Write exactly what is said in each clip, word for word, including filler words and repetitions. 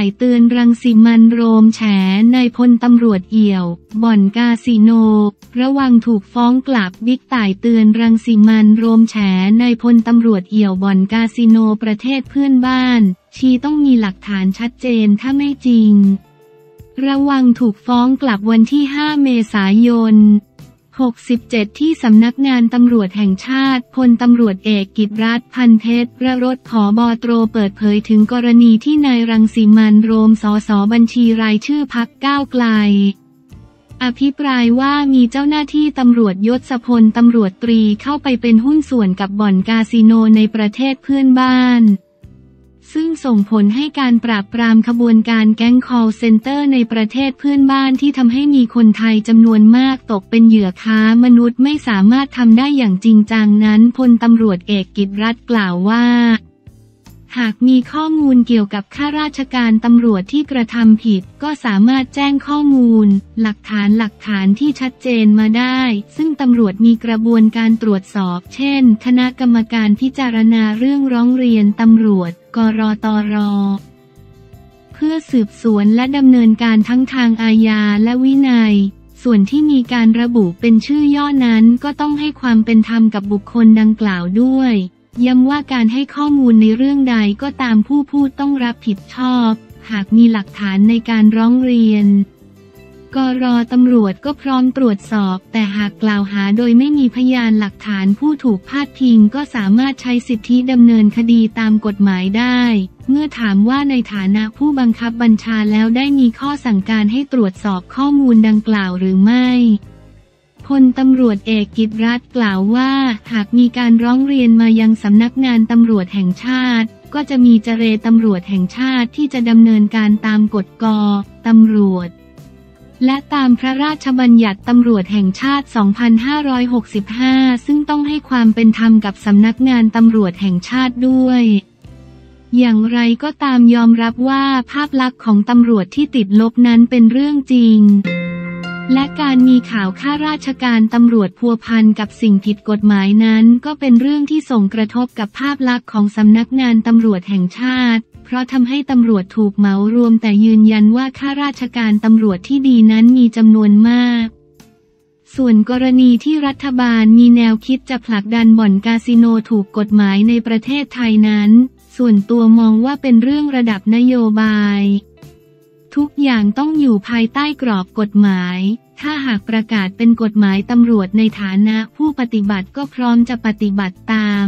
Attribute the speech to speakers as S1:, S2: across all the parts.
S1: ต่เตือนรังสิมันต์โรมแฉนายพลตำรวจเอี่ยวบ่อนคาสิโนระวังถูกฟ้องกลับบิ๊กต่เตือนรังสิมันต์โรมแฉนายพลตำรวจเอี่ยวบ่อนคาสิโนประเทศเพื่อนบ้านชี้ต้องมีหลักฐานชัดเจนถ้าไม่จริงระวังถูกฟ้องกลับวันที่ห้าเมษายนหกสิบเจ็ดที่สำนักงานตำรวจแห่งชาติพลตำรวจเอกกิตติรัตน์พันเพชรประรถผบตรเปิดเผยถึงกรณีที่นายรังสิมันต์โรมสสบัญชีรายชื่อพรรคก้าวไกลอภิปรายว่ามีเจ้าหน้าที่ตำรวจยศพลตำรวจตรีเข้าไปเป็นหุ้นส่วนกับบ่อนคาสิโนในประเทศเพื่อนบ้านซึ่งส่งผลให้การปราบปรามขบวนการแก๊ง call center ในประเทศเพื่อนบ้านที่ทำให้มีคนไทยจำนวนมากตกเป็นเหยื่อค้ามนุษย์ไม่สามารถทำได้อย่างจริงจังนั้นพลตำรวจเอกกิตติรัตน์กล่าวว่าหากมีข้อมูลเกี่ยวกับข้าราชการตำรวจที่กระทำผิดก็สามารถแจ้งข้อมูลหลักฐานหลักฐานที่ชัดเจนมาได้ซึ่งตำรวจมีกระบวนการตรวจสอบเช่นคณะกรรมการพิจารณาเรื่องร้องเรียนตำรวจกรตร.เพื่อสืบสวนและดำเนินการทั้งทางอาญาและวินัยส่วนที่มีการระบุเป็นชื่อย่อนั้นก็ต้องให้ความเป็นธรรมกับบุคคลดังกล่าวด้วยย้ำว่าการให้ข้อมูลในเรื่องใดก็ตามผู้พูดต้องรับผิดชอบหากมีหลักฐานในการร้องเรียนกรตำรวจก็พร้อมตรวจสอบแต่หากกล่าวหาโดยไม่มีพยานหลักฐานผู้ถูกพาดพิงก็สามารถใช้สิทธิดำเนินคดีตามกฎหมายได้เมื่อถามว่าในฐานะผู้บังคับบัญชาแล้วได้มีข้อสั่งการให้ตรวจสอบข้อมูลดังกล่าวหรือไม่พลตำรวจเอกกิตติรัตน์กล่าวว่าหากมีการร้องเรียนมายังสำนักงานตำรวจแห่งชาติก็จะมีเจรตำรวจแห่งชาติที่จะดำเนินการตามกฎก.ตำรวจและตามพระราชบัญญัติตำรวจแห่งชาติ สองพันห้าร้อยหกสิบห้า ซึ่งต้องให้ความเป็นธรรมกับสำนักงานตำรวจแห่งชาติด้วยอย่างไรก็ตามยอมรับว่าภาพลักษณ์ของตำรวจที่ติดลบนั้นเป็นเรื่องจริงและการมีข่าวข้าราชการตำรวจพัวพันกับสิ่งผิดกฎหมายนั้นก็เป็นเรื่องที่ส่งกระทบกับภาพลักษณ์ของสำนักงานตำรวจแห่งชาติเพราะทำให้ตำรวจถูกเหมารวมแต่ยืนยันว่าข้าราชการตำรวจที่ดีนั้นมีจำนวนมากส่วนกรณีที่รัฐบาลมีแนวคิดจะผลักดันบ่อนคาสิโนถูกกฎหมายในประเทศไทยนั้นส่วนตัวมองว่าเป็นเรื่องระดับนโยบายทุกอย่างต้องอยู่ภายใต้กรอบกฎหมายถ้าหากประกาศเป็นกฎหมายตำรวจในฐานะผู้ปฏิบัติก็พร้อมจะปฏิบัติตาม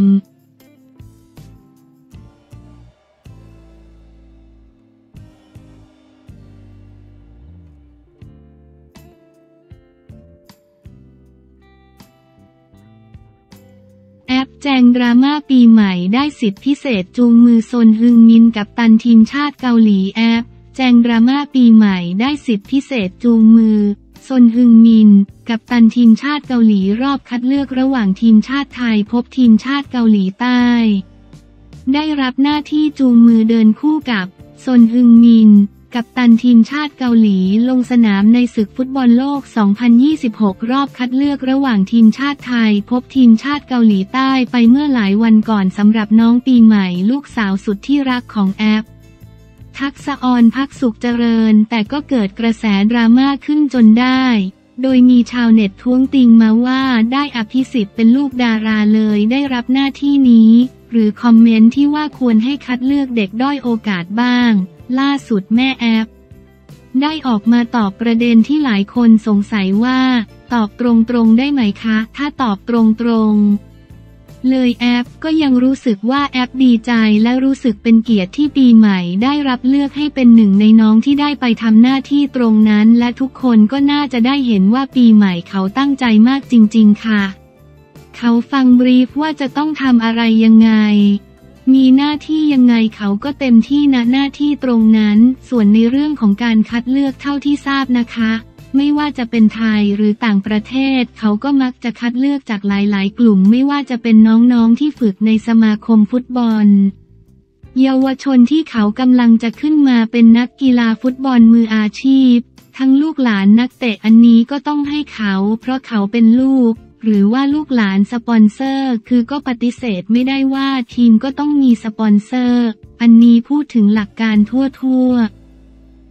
S1: แอปแจงดราม่าปีใหม่ได้สิทธิพิเศษจูงมือซนฮึงมินกัปตันทีมชาติเกาหลีแอปแจงดราม่าปีใหม่ได้สิทธิพิเศษจูงมือซนฮึงมินกัปตันทีมชาติเกาหลีรอบคัดเลือกระหว่างทีมชาติไทยพบทีมชาติเกาหลีใต้ได้รับหน้าที่จูงมือเดินคู่กับซนฮึงมินกัปตันทีมชาติเกาหลีลงสนามในศึกฟุตบอลโลก สองพันยี่สิบหก รอบคัดเลือกระหว่างทีมชาติไทยพบทีมชาติเกาหลีใต้ไปเมื่อหลายวันก่อนสำหรับน้องปีใหม่ลูกสาวสุดที่รักของแอปทักษะออนภักสุขเจริญแต่ก็เกิดกระแสดราม่าขึ้นจนได้โดยมีชาวเน็ตท้วงติงมาว่าได้อภิสิทธิ์เป็นลูกดาราเลยได้รับหน้าที่นี้หรือคอมเมนต์ที่ว่าควรให้คัดเลือกเด็กด้อยโอกาสบ้างล่าสุดแม่แอปได้ออกมาตอบประเด็นที่หลายคนสงสัยว่าตอบตรงๆได้ไหมคะถ้าตอบตรงๆเลยแอปก็ยังรู้สึกว่าแอปดีใจและรู้สึกเป็นเกียรติที่ปีใหม่ได้รับเลือกให้เป็นหนึ่งในน้องที่ได้ไปทำหน้าที่ตรงนั้นและทุกคนก็น่าจะได้เห็นว่าปีใหม่เขาตั้งใจมากจริงๆค่ะเขาฟังบรีฟว่าจะต้องทำอะไรยังไงมีหน้าที่ยังไงเขาก็เต็มที่ณหน้าที่ตรงนั้นส่วนในเรื่องของการคัดเลือกเท่าที่ทราบนะคะไม่ว่าจะเป็นไทยหรือต่างประเทศเขาก็มักจะคัดเลือกจากหลายๆกลุ่มไม่ว่าจะเป็นน้องๆที่ฝึกในสมาคมฟุตบอลเยาวชนที่เขากำลังจะขึ้นมาเป็นนักกีฬาฟุตบอลมืออาชีพทั้งลูกหลานนักเตะอันนี้ก็ต้องให้เขาเพราะเขาเป็นลูกหรือว่าลูกหลานสปอนเซอร์คือก็ปฏิเสธไม่ได้ว่าทีมก็ต้องมีสปอนเซอร์อันนี้พูดถึงหลักการทั่วๆ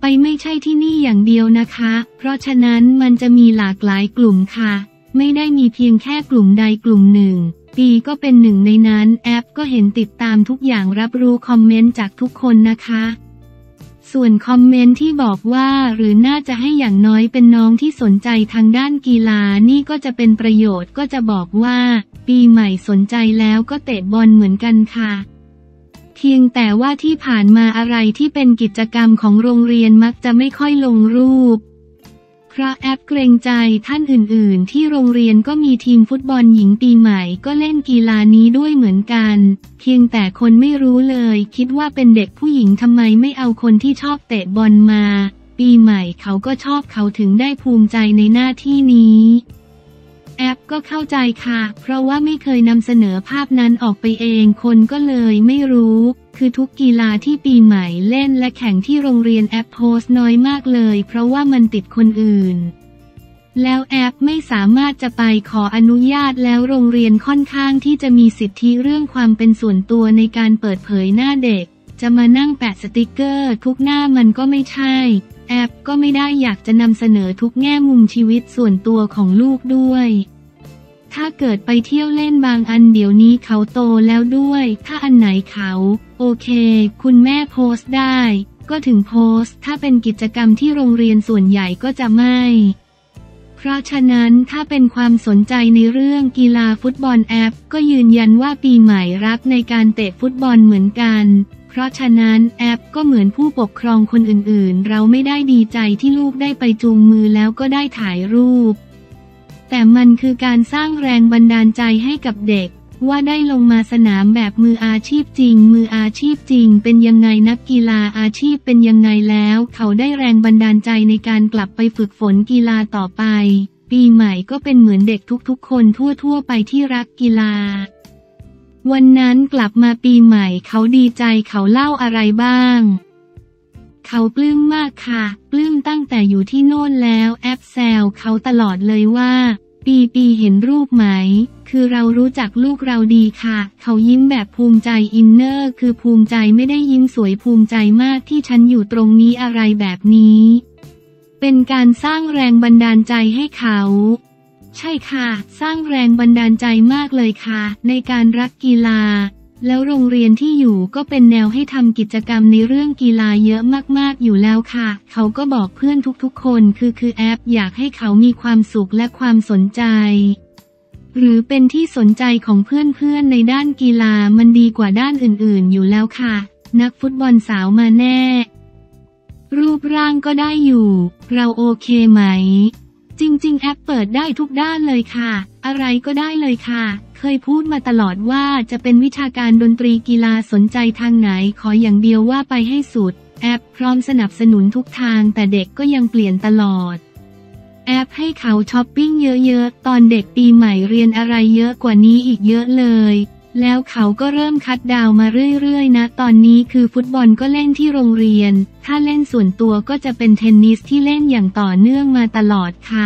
S1: ไปไม่ใช่ที่นี่อย่างเดียวนะคะเพราะฉะนั้นมันจะมีหลากหลายกลุ่มค่ะไม่ได้มีเพียงแค่กลุ่มใดกลุ่มหนึ่งปีก็เป็นหนึ่งในนั้นแอปก็เห็นติดตามทุกอย่างรับรู้คอมเมนต์จากทุกคนนะคะส่วนคอมเมนต์ที่บอกว่าหรือน่าจะให้อย่างน้อยเป็นน้องที่สนใจทางด้านกีฬานี่ก็จะเป็นประโยชน์ก็จะบอกว่าปีใหม่สนใจแล้วก็เตะบอลเหมือนกันค่ะเพียงแต่ว่าที่ผ่านมาอะไรที่เป็นกิจกรรมของโรงเรียนมักจะไม่ค่อยลงรูปเพราะแอปเกรงใจท่านอื่นๆที่โรงเรียนก็มีทีมฟุตบอลหญิงปีใหม่ก็เล่นกีฬานี้ด้วยเหมือนกันเพียงแต่คนไม่รู้เลยคิดว่าเป็นเด็กผู้หญิงทำไมไม่เอาคนที่ชอบเตะบอลมาปีใหม่เขาก็ชอบเขาถึงได้ภูมิใจในหน้าที่นี้แอปก็เข้าใจค่ะเพราะว่าไม่เคยนำเสนอภาพนั้นออกไปเองคนก็เลยไม่รู้คือทุกกีฬาที่ปีใหม่เล่นและแข่งที่โรงเรียนแอปโพสต์น้อยมากเลยเพราะว่ามันติดคนอื่นแล้วแอปไม่สามารถจะไปขออนุญาตแล้วโรงเรียนค่อนข้างที่จะมีสิทธิเรื่องความเป็นส่วนตัวในการเปิดเผยหน้าเด็กจะมานั่งแปะสติกเกอร์ทุกหน้ามันก็ไม่ใช่แอปก็ไม่ได้อยากจะนำเสนอทุกแง่มุมชีวิตส่วนตัวของลูกด้วยถ้าเกิดไปเที่ยวเล่นบางอันเดี๋ยวนี้เขาโตแล้วด้วยถ้าอันไหนเขาโอเคคุณแม่โพสต์ได้ก็ถึงโพสต์ถ้าเป็นกิจกรรมที่โรงเรียนส่วนใหญ่ก็จะไม่เพราะฉะนั้นถ้าเป็นความสนใจในเรื่องกีฬาฟุตบอลแอปก็ยืนยันว่าปีใหม่รักในการเตะฟุตบอลเหมือนกันเพราะฉะนั้นแอปก็เหมือนผู้ปกครองคนอื่นๆเราไม่ได้ดีใจที่ลูกได้ไปจูงมือแล้วก็ได้ถ่ายรูปแต่มันคือการสร้างแรงบันดาลใจให้กับเด็กว่าได้ลงมาสนามแบบมืออาชีพจริงมืออาชีพจริงเป็นยังไงนักกีฬาอาชีพเป็นยังไงแล้วเขาได้แรงบันดาลใจในการกลับไปฝึกฝนกีฬาต่อไปปีใหม่ก็เป็นเหมือนเด็กทุกๆคนทั่วๆไปที่รักกีฬาวันนั้นกลับมาปีใหม่เขาดีใจเขาเล่าอะไรบ้างเขาปลื้มมากค่ะปลื้มตั้งแต่อยู่ที่โน่นแล้วแอปแซวเขาตลอดเลยว่าปีปีเห็นรูปไหมคือเรารู้จักลูกเราดีค่ะเขายิ้มแบบภูมิใจอินเนอร์คือภูมิใจไม่ได้ยิ้มสวยภูมิใจมากที่ฉันอยู่ตรงนี้อะไรแบบนี้เป็นการสร้างแรงบันดาลใจให้เขาใช่ค่ะสร้างแรงบันดาลใจมากเลยค่ะในการรักกีฬาแล้วโรงเรียนที่อยู่ก็เป็นแนวให้ทำกิจกรรมในเรื่องกีฬาเยอะมากๆอยู่แล้วค่ะเขาก็บอกเพื่อนทุกๆคนคือคือแอปอยากให้เขามีความสุขและความสนใจหรือเป็นที่สนใจของเพื่อนๆในด้านกีฬามันดีกว่าด้านอื่นๆอยู่แล้วค่ะนักฟุตบอลสาวมาแน่รูปร่างก็ได้อยู่เราโอเคไหมจริงๆแอปเปิดได้ทุกด้านเลยค่ะอะไรก็ได้เลยค่ะเคยพูดมาตลอดว่าจะเป็นวิชาการดนตรีกีฬาสนใจทางไหนขออย่างเดียวว่าไปให้สุดแอปพร้อมสนับสนุนทุกทางแต่เด็กก็ยังเปลี่ยนตลอดแอปให้เขาช้อปปิ้งเยอะๆตอนเด็กปีใหม่เรียนอะไรเยอะกว่านี้อีกเยอะเลยแล้วเขาก็เริ่มคัดดาวมาเรื่อยๆนะตอนนี้คือฟุตบอลก็เล่นที่โรงเรียนถ้าเล่นส่วนตัวก็จะเป็นเทนนิสที่เล่นอย่างต่อเนื่องมาตลอดค่ะ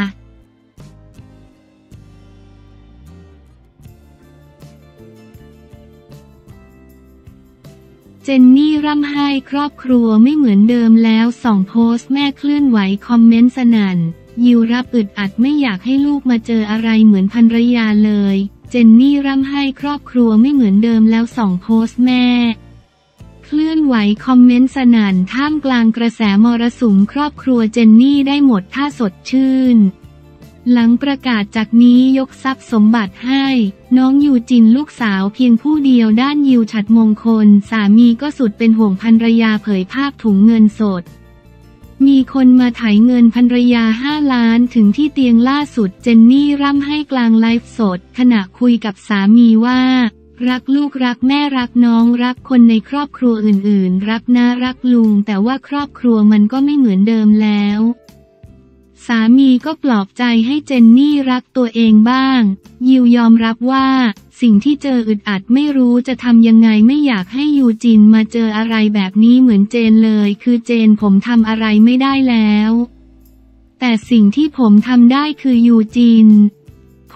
S1: เจนนี่ร่ำไห้ครอบครัวไม่เหมือนเดิมแล้วส่องโพสต์แม่เคลื่อนไหวคอมเมนต์สนั่นยิวรับอึดอัดไม่อยากให้ลูกมาเจออะไรเหมือนภรรยาเลยเจนนี่ร่ำไห้ครอบครัวไม่เหมือนเดิมแล้วส่องโพสต์แม่เคลื่อนไหวคอมเมนต์สนั่นท่ามกลางกระแสมรสุมครอบครัวเจนนี่ได้หมดท่าสดชื่นหลังประกาศจากนี้ยกทรัพย์สมบัติให้น้องยูจินลูกสาวเพียงผู้เดียวด้านยิวฉัตรมงคลสามีก็สุดเป็นห่วงภรรยาเผยภาพถุงเงินสดมีคนมาไถเงินภรรยาห้าล้านถึงที่เตียงล่าสุดเจนนี่ร่ำให้กลางไลฟ์สดขณะคุยกับสามีว่ารักลูกรักแม่รักน้องรักคนในครอบครัวอื่นๆรักน้ารักลุงแต่ว่าครอบครัวมันก็ไม่เหมือนเดิมแล้วสามีก็ปลอบใจให้เจนนี่รักตัวเองบ้างยิวยอมรับว่าสิ่งที่เจออึดอัดไม่รู้จะทำยังไงไม่อยากให้ยูจินมาเจออะไรแบบนี้เหมือนเจนเลยคือเจนผมทำอะไรไม่ได้แล้วแต่สิ่งที่ผมทำได้คือยูจินผ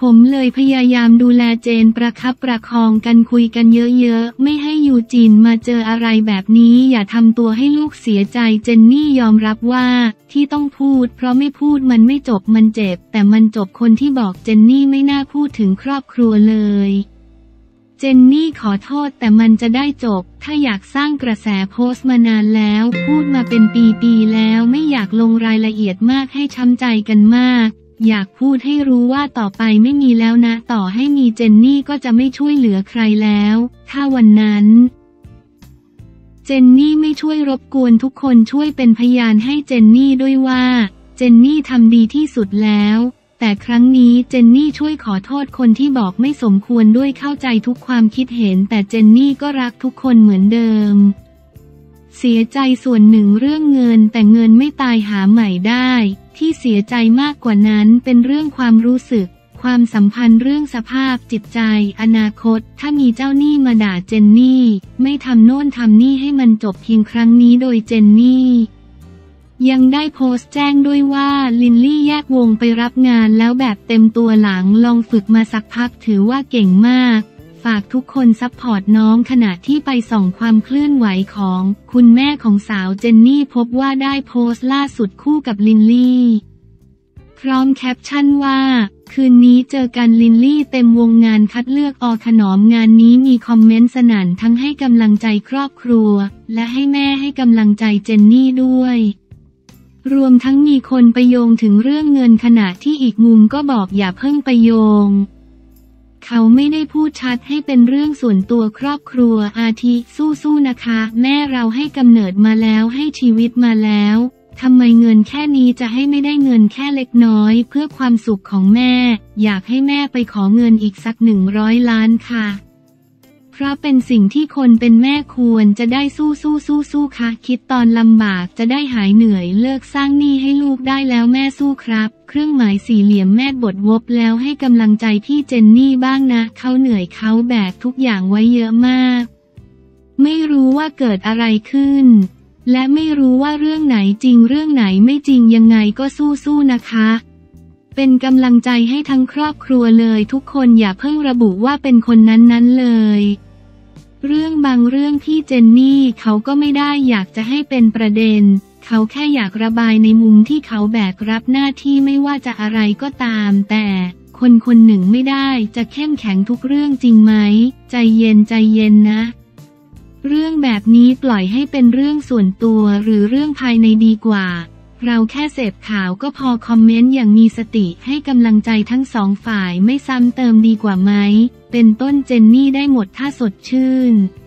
S1: ผมเลยพยายามดูแลเจนประคับประคองกันคุยกันเยอะๆไม่ให้ยูจินมาเจออะไรแบบนี้อย่าทำตัวให้ลูกเสียใจเจนนี่ยอมรับว่าที่ต้องพูดเพราะไม่พูดมันไม่จบมันเจ็บแต่มันจบคนที่บอกเจนนี่ไม่น่าพูดถึงครอบครัวเลยเจนนี่ขอโทษแต่มันจะได้จบถ้าอยากสร้างกระแสโพสต์มานานแล้วพูดมาเป็นปีๆแล้วไม่อยากลงรายละเอียดมากให้ช้ำใจกันมากอยากพูดให้รู้ว่าต่อไปไม่มีแล้วนะต่อให้มีเจนนี่ก็จะไม่ช่วยเหลือใครแล้วถ้าวันนั้นเจนนี่ไม่ช่วยรบกวนทุกคนช่วยเป็นพยานให้เจนนี่ด้วยว่าเจนนี่ทำดีที่สุดแล้วแต่ครั้งนี้เจนนี่ช่วยขอโทษคนที่บอกไม่สมควรด้วยเข้าใจทุกความคิดเห็นแต่เจนนี่ก็รักทุกคนเหมือนเดิมเสียใจส่วนหนึ่งเรื่องเงินแต่เงินไม่ตายหาใหม่ได้ที่เสียใจมากกว่านั้นเป็นเรื่องความรู้สึกความสัมพันธ์เรื่องสภาพจิตใจอนาคตถ้ามีเจ้าหนี้มาด่าเจนนี่ไม่ทำโน่นทำนี่ให้มันจบเพียงครั้งนี้โดยเจนนี่ยังได้โพสต์แจ้งด้วยว่าลินลี่แยกวงไปรับงานแล้วแบบเต็มตัวหลังลองฝึกมาสักพักถือว่าเก่งมากฝากทุกคนซัพพอร์ตน้องขณะที่ไปส่องความเคลื่อนไหวของคุณแม่ของสาวเจนนี่พบว่าได้โพสต์ล่าสุดคู่กับลินลี่พร้อมแคปชั่นว่าคืนนี้เจอกันลินลี่เต็มวงงานคัดเลือกอขนอมงานนี้มีคอมเมนต์สนั่นทั้งให้กำลังใจครอบครัวและให้แม่ให้กำลังใจเจนนี่ด้วยรวมทั้งมีคนไปโยงถึงเรื่องเงินขณะที่อีกมุมก็บอกอย่าเพิ่งไปโยงเขาไม่ได้พูดชัดให้เป็นเรื่องส่วนตัวครอบครัวอาทิสู้ๆนะคะแม่เราให้กำเนิดมาแล้วให้ชีวิตมาแล้วทำไมเงินแค่นี้จะให้ไม่ได้เงินแค่เล็กน้อยเพื่อความสุขของแม่อยากให้แม่ไปขอเงินอีกสักหนึ่งร้อยล้านค่ะเพราะเป็นสิ่งที่คนเป็นแม่ควรจะได้สู้สู้สู้สู้ค่ะคิดตอนลำบากจะได้หายเหนื่อยเลิกสร้างหนี้ให้ลูกได้แล้วแม่สู้ครับเครื่องหมายสี่เหลี่ยมแม่บทวบแล้วให้กำลังใจพี่เจนนี่บ้างนะเขาเหนื่อยเขาแบกทุกอย่างไว้เยอะมากไม่รู้ว่าเกิดอะไรขึ้นและไม่รู้ว่าเรื่องไหนจริงเรื่องไหนไม่จริงยังไงก็สู้สู้นะคะเป็นกำลังใจให้ทั้งครอบครัวเลยทุกคนอย่าเพิ่งระบุว่าเป็นคนนั้นๆเลยเรื่องบางเรื่องที่เจนนี่เขาก็ไม่ได้อยากจะให้เป็นประเด็นเขาแค่อยากระบายในมุมที่เขาแบกรับหน้าที่ไม่ว่าจะอะไรก็ตามแต่คนคนหนึ่งไม่ได้จะเข้มแข็งทุกเรื่องจริงไหมใจเย็นใจเย็นนะเรื่องแบบนี้ปล่อยให้เป็นเรื่องส่วนตัวหรือเรื่องภายในดีกว่าเราแค่เสพข่าวก็พอคอมเมนต์อย่างมีสติให้กำลังใจทั้งสองฝ่ายไม่ซ้ำเติมดีกว่าไหมเป็นต้นเจนนี่ได้หมดถ้าสดชื่น